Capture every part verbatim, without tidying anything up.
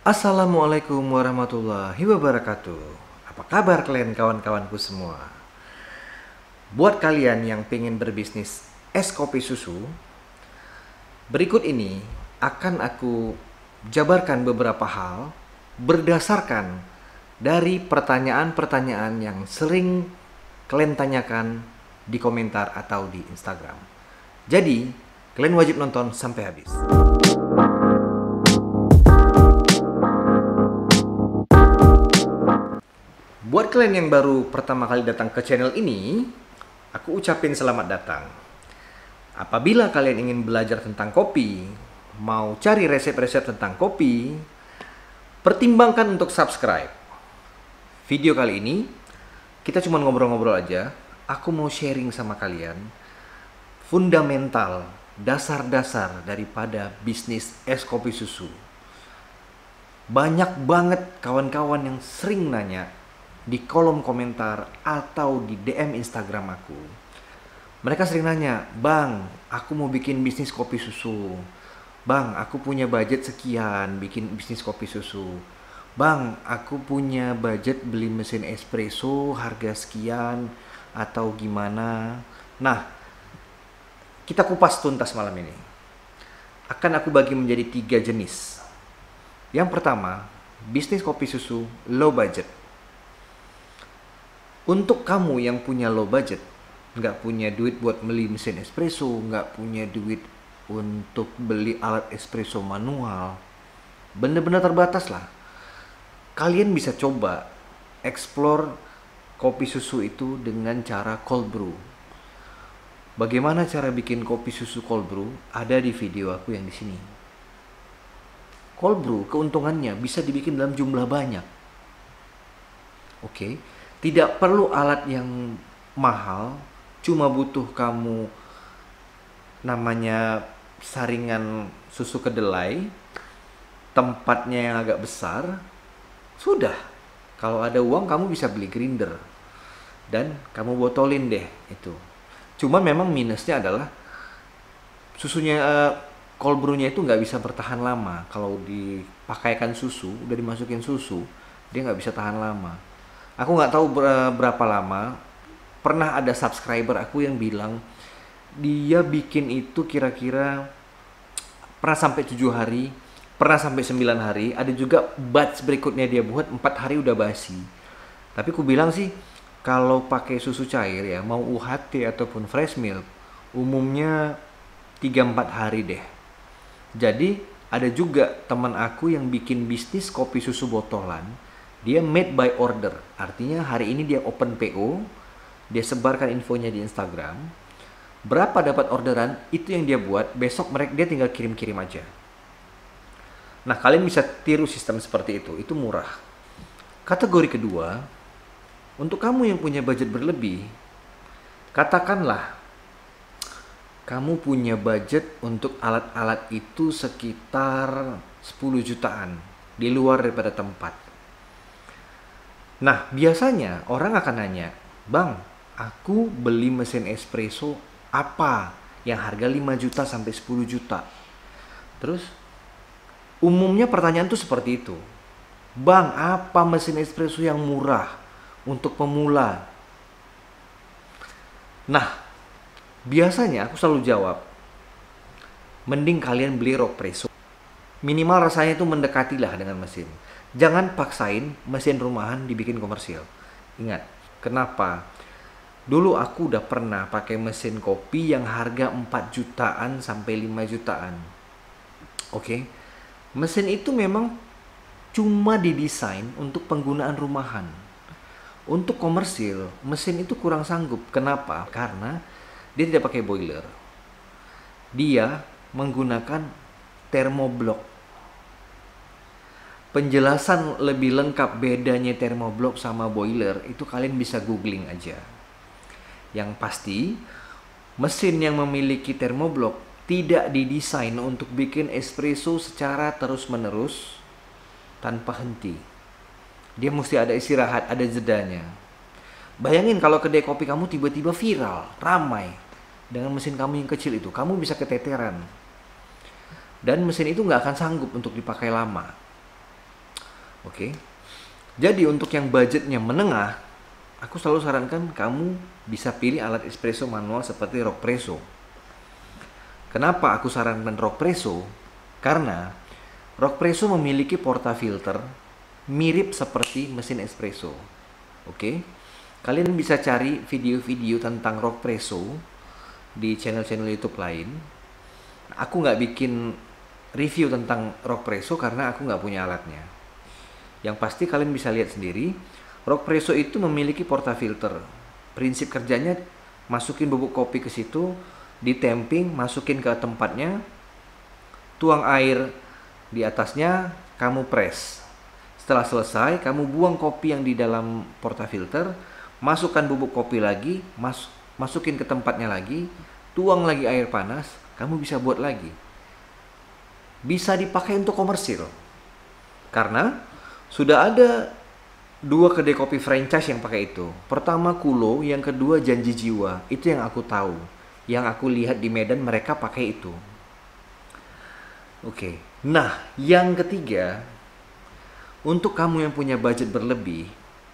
Assalamualaikum warahmatullahi wabarakatuh. Apa kabar kalian kawan-kawanku semua? Buat kalian yang pengen berbisnis es kopi susu, berikut ini akan aku jabarkan beberapa hal berdasarkan dari pertanyaan-pertanyaan yang sering kalian tanyakan di komentar atau di Instagram. Jadi, kalian wajib nonton sampai habis. Buat kalian yang baru pertama kali datang ke channel ini, aku ucapin selamat datang. Apabila kalian ingin belajar tentang kopi, mau cari resep-resep tentang kopi, pertimbangkan untuk subscribe. Video kali ini, kita cuma ngobrol-ngobrol aja. Aku mau sharing sama kalian fundamental, dasar-dasar daripada bisnis es kopi susu. Banyak banget kawan-kawan yang sering nanya di kolom komentar atau di D M Instagram aku. Mereka sering nanya, "Bang, aku mau bikin bisnis kopi susu. Bang, aku punya budget sekian bikin bisnis kopi susu. Bang, aku punya budget beli mesin espresso harga sekian atau gimana." Nah, kita kupas tuntas malam ini. Akan aku bagi menjadi tiga jenis. Yang pertama, bisnis kopi susu low budget. Untuk kamu yang punya low budget, nggak punya duit buat beli mesin espresso, nggak punya duit untuk beli alat espresso manual, bener-bener terbatas lah. Kalian bisa coba explore kopi susu itu dengan cara cold brew. Bagaimana cara bikin kopi susu cold brew? Ada di video aku yang di sini. Cold brew keuntungannya bisa dibikin dalam jumlah banyak. Oke. Okay? Tidak perlu alat yang mahal, cuma butuh kamu namanya saringan susu kedelai, tempatnya yang agak besar, sudah. Kalau ada uang kamu bisa beli grinder dan kamu botolin deh itu. Cuma memang minusnya adalah susunya uh, cold brew-nya itu nggak bisa bertahan lama. Kalau dipakaikan susu, udah dimasukin susu, dia nggak bisa tahan lama. Aku nggak tahu berapa lama. Pernah ada subscriber aku yang bilang dia bikin itu kira-kira pernah sampai tujuh hari, pernah sampai sembilan hari. Ada juga batch berikutnya dia buat empat hari udah basi. Tapi aku bilang sih kalau pakai susu cair ya, mau U H T ataupun fresh milk, umumnya tiga empat hari deh. Jadi ada juga teman aku yang bikin bisnis kopi susu botolan. Dia made by order, artinya hari ini dia open P O, dia sebarkan infonya di Instagram. Berapa dapat orderan, itu yang dia buat, besok mereka dia tinggal kirim-kirim aja. Nah, kalian bisa tiru sistem seperti itu, itu murah. Kategori kedua, untuk kamu yang punya budget berlebih, katakanlah kamu punya budget untuk alat-alat itu sekitar sepuluh jutaan, di luar daripada tempat. Nah, biasanya orang akan nanya, "Bang, aku beli mesin espresso apa yang harga lima juta sampai sepuluh juta?" Terus, umumnya pertanyaan tuh seperti itu. "Bang, apa mesin espresso yang murah untuk pemula?" Nah, biasanya aku selalu jawab, mending kalian beli Rockpresso. Minimal rasanya itu mendekatilah dengan mesin. Jangan paksain mesin rumahan dibikin komersil. Ingat, kenapa? Dulu aku udah pernah pakai mesin kopi yang harga empat jutaan sampai lima jutaan. Oke. Okay? Mesin itu memang cuma didesain untuk penggunaan rumahan. Untuk komersil, mesin itu kurang sanggup. Kenapa? Karena dia tidak pakai boiler. Dia menggunakan thermoblok. Penjelasan lebih lengkap bedanya thermoblok sama boiler itu kalian bisa googling aja. Yang pasti, mesin yang memiliki thermoblok tidak didesain untuk bikin espresso secara terus-menerus tanpa henti. Dia mesti ada istirahat, ada jedanya. Bayangin kalau kedai kopi kamu tiba-tiba viral, ramai dengan mesin kamu yang kecil itu, kamu bisa keteteran. Dan mesin itu nggak akan sanggup untuk dipakai lama. Oke. Jadi untuk yang budgetnya menengah, aku selalu sarankan kamu bisa pilih alat espresso manual seperti Rockpresso. Kenapa aku sarankan Rockpresso? Karena Rockpresso memiliki portafilter mirip seperti mesin espresso. Oke. Kalian bisa cari video-video tentang Rockpresso di channel-channel YouTube lain. Aku nggak bikin review tentang Rockpresso karena aku nggak punya alatnya. Yang pasti kalian bisa lihat sendiri, Rockpresso itu memiliki portafilter. Prinsip kerjanya, masukin bubuk kopi ke situ, ditemping, masukin ke tempatnya, tuang air di atasnya, kamu press. Setelah selesai, kamu buang kopi yang di dalam portafilter, masukkan bubuk kopi lagi, mas masukin ke tempatnya lagi, tuang lagi air panas, kamu bisa buat lagi. Bisa dipakai untuk komersil. Karena sudah ada dua kedai kopi franchise yang pakai itu. Pertama Kulo, yang kedua Janji Jiwa. Itu yang aku tahu. Yang aku lihat di Medan mereka pakai itu. Oke. Nah, yang ketiga, untuk kamu yang punya budget berlebih,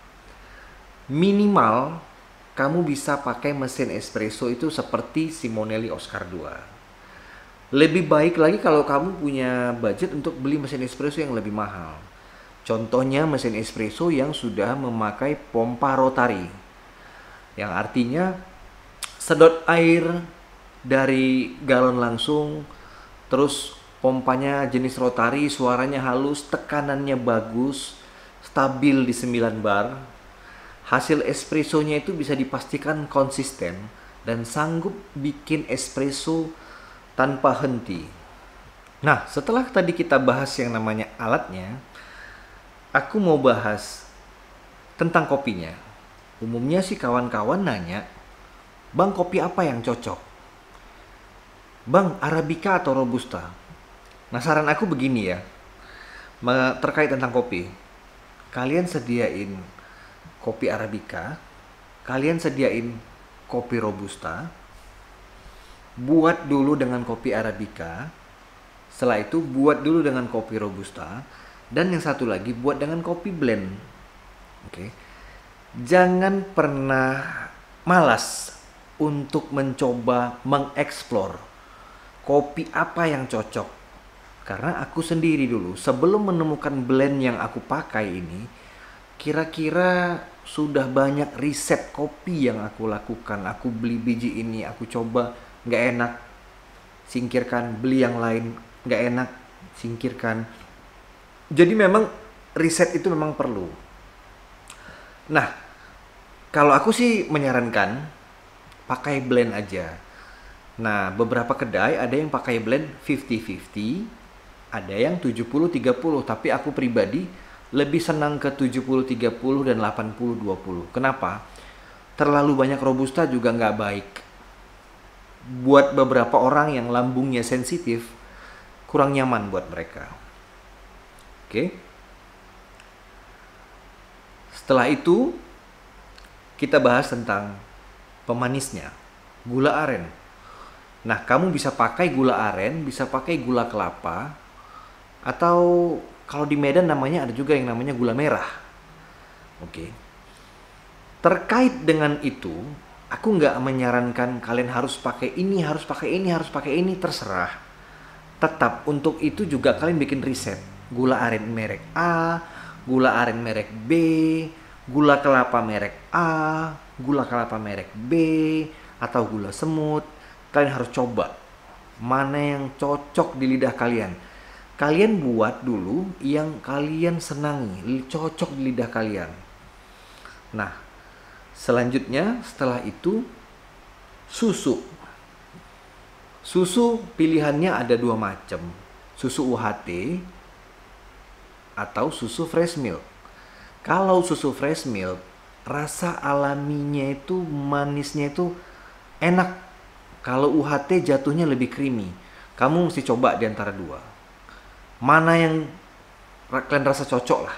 minimal kamu bisa pakai mesin espresso itu seperti Simonelli Oscar dua. Lebih baik lagi kalau kamu punya budget untuk beli mesin espresso yang lebih mahal. Contohnya mesin espresso yang sudah memakai pompa rotari. Yang artinya sedot air dari galon langsung, terus pompanya jenis rotari, suaranya halus, tekanannya bagus, stabil di sembilan bar. Hasil espressonya itu bisa dipastikan konsisten dan sanggup bikin espresso tanpa henti. Nah, setelah tadi kita bahas yang namanya alatnya, aku mau bahas tentang kopinya. Umumnya sih kawan-kawan nanya, "Bang, kopi apa yang cocok? Bang, Arabica atau Robusta?" Nah, saran aku begini ya, terkait tentang kopi. Kalian sediain kopi Arabica, kalian sediain kopi Robusta, buat dulu dengan kopi Arabica, setelah itu buat dulu dengan kopi Robusta, dan yang satu lagi buat dengan kopi blend. Oke. Jangan pernah malas untuk mencoba mengeksplor kopi apa yang cocok. Karena aku sendiri dulu sebelum menemukan blend yang aku pakai ini, kira-kira sudah banyak riset kopi yang aku lakukan. Aku beli biji ini, aku coba, nggak enak, singkirkan. Beli yang lain, nggak enak, singkirkan. Jadi memang riset itu memang perlu. Nah, kalau aku sih menyarankan pakai blend aja. Nah, beberapa kedai ada yang pakai blend lima puluh lima puluh, ada yang tujuh puluh tiga puluh, tapi aku pribadi lebih senang ke tujuh puluh tiga puluh dan delapan puluh dua puluh. Kenapa? Terlalu banyak Robusta juga nggak baik. Buat beberapa orang yang lambungnya sensitif, kurang nyaman buat mereka. Oke. Setelah itu, kita bahas tentang pemanisnya, gula aren. Nah, kamu bisa pakai gula aren, bisa pakai gula kelapa, atau kalau di Medan namanya ada juga yang namanya gula merah. Oke. Terkait dengan itu, aku nggak menyarankan kalian harus pakai ini, harus pakai ini, harus pakai ini, terserah. Tetap untuk itu juga kalian bikin riset. Gula aren merek A, gula aren merek B, gula kelapa merek A, gula kelapa merek B, atau gula semut. Kalian harus coba mana yang cocok di lidah kalian. Kalian buat dulu yang kalian senangi, cocok di lidah kalian. Nah, selanjutnya setelah itu susu. Susu pilihannya ada dua macam. Susu U H T atau susu fresh milk. Kalau susu fresh milk, rasa alaminya itu, manisnya itu enak. Kalau U H T jatuhnya lebih creamy. Kamu mesti coba di antara dua. Mana yang kalian rasa cocok lah.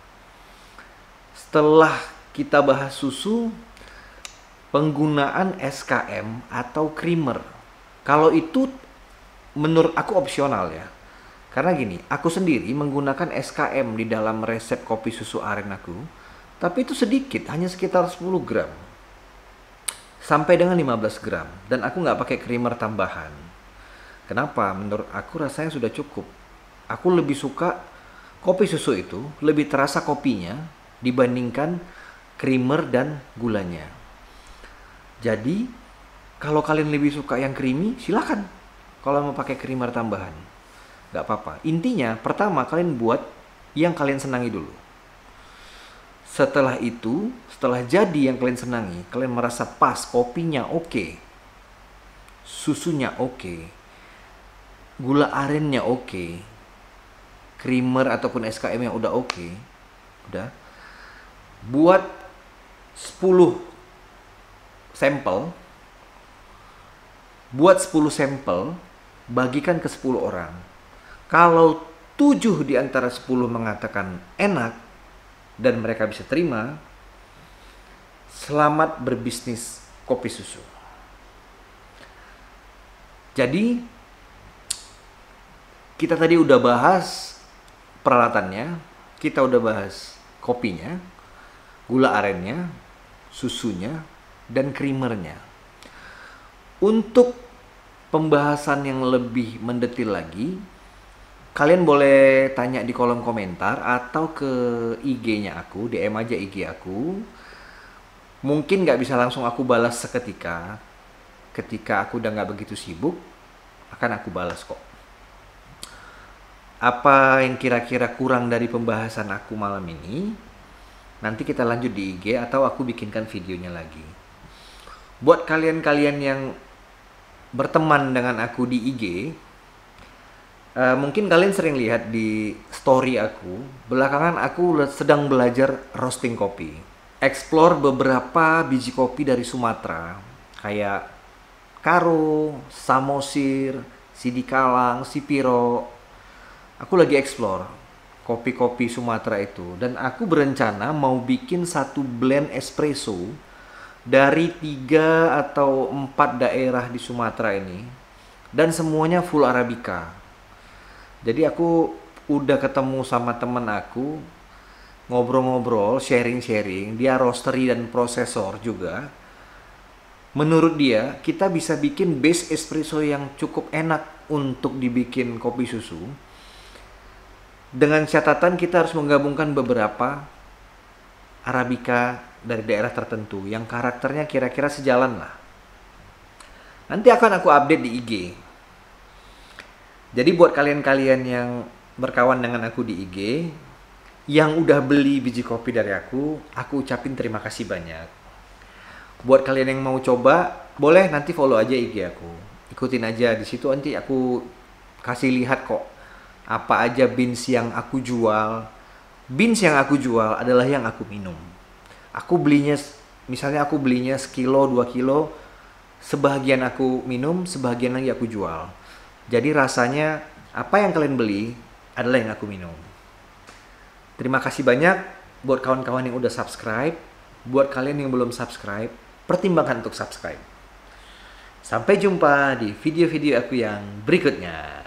Setelah kita bahas susu, penggunaan S K M atau creamer. Kalau itu menurut aku opsional ya. Karena gini, aku sendiri menggunakan S K M di dalam resep kopi susu aren aku, tapi itu sedikit, hanya sekitar sepuluh gram sampai dengan lima belas gram, dan aku nggak pakai creamer tambahan. Kenapa? Menurut aku rasanya sudah cukup. Aku lebih suka kopi susu itu lebih terasa kopinya dibandingkan creamer dan gulanya. Jadi kalau kalian lebih suka yang creamy, silakan. Kalau mau pakai creamer tambahan, nggak apa-apa. Intinya pertama kalian buat yang kalian senangi dulu. Setelah itu, setelah jadi yang kalian senangi, kalian merasa pas, kopinya oke, susunya oke, gula arennya oke, creamer ataupun S K M yang udah oke, udah, buat sepuluh sampel, buat sepuluh sampel, bagikan ke sepuluh orang. Kalau tujuh di antara sepuluh mengatakan enak dan mereka bisa terima, selamat berbisnis kopi susu. Jadi kita tadi udah bahas peralatannya, kita udah bahas kopinya, gula arennya, susunya, dan creamernya. Untuk pembahasan yang lebih mendetil lagi, kalian boleh tanya di kolom komentar atau ke I G-nya aku, D M aja I G aku. Mungkin nggak bisa langsung aku balas seketika. Ketika aku udah nggak begitu sibuk, akan aku balas kok. Apa yang kira-kira kurang dari pembahasan aku malam ini, nanti kita lanjut di I G atau aku bikinkan videonya lagi. Buat kalian-kalian yang berteman dengan aku di I G, uh, mungkin kalian sering lihat di story aku, belakangan aku sedang belajar roasting kopi. Explore beberapa biji kopi dari Sumatera, kayak Karo, Samosir, Sidikalang, Sipiro. Aku lagi explore kopi-kopi Sumatera itu, dan aku berencana mau bikin satu blend espresso dari tiga atau empat daerah di Sumatera ini, dan semuanya full Arabica. Jadi aku udah ketemu sama temen aku, ngobrol-ngobrol, sharing-sharing. Dia roastery dan prosesor juga. Menurut dia, kita bisa bikin base espresso yang cukup enak untuk dibikin kopi susu. Dengan catatan kita harus menggabungkan beberapa Arabica dari daerah tertentu yang karakternya kira-kira sejalan lah. Nanti akan aku update di I G. Jadi buat kalian-kalian yang berkawan dengan aku di I G, yang udah beli biji kopi dari aku, aku ucapin terima kasih banyak. Buat kalian yang mau coba, boleh nanti follow aja I G aku. Ikutin aja di situ, nanti aku kasih lihat kok apa aja beans yang aku jual. Beans yang aku jual adalah yang aku minum. Aku belinya, misalnya aku belinya sekilo, dua kilo, sebagian aku minum, sebagian lagi aku jual. Jadi rasanya apa yang kalian beli adalah yang aku minum. Terima kasih banyak buat kawan-kawan yang udah subscribe. Buat kalian yang belum subscribe, pertimbangkan untuk subscribe. Sampai jumpa di video-video aku yang berikutnya.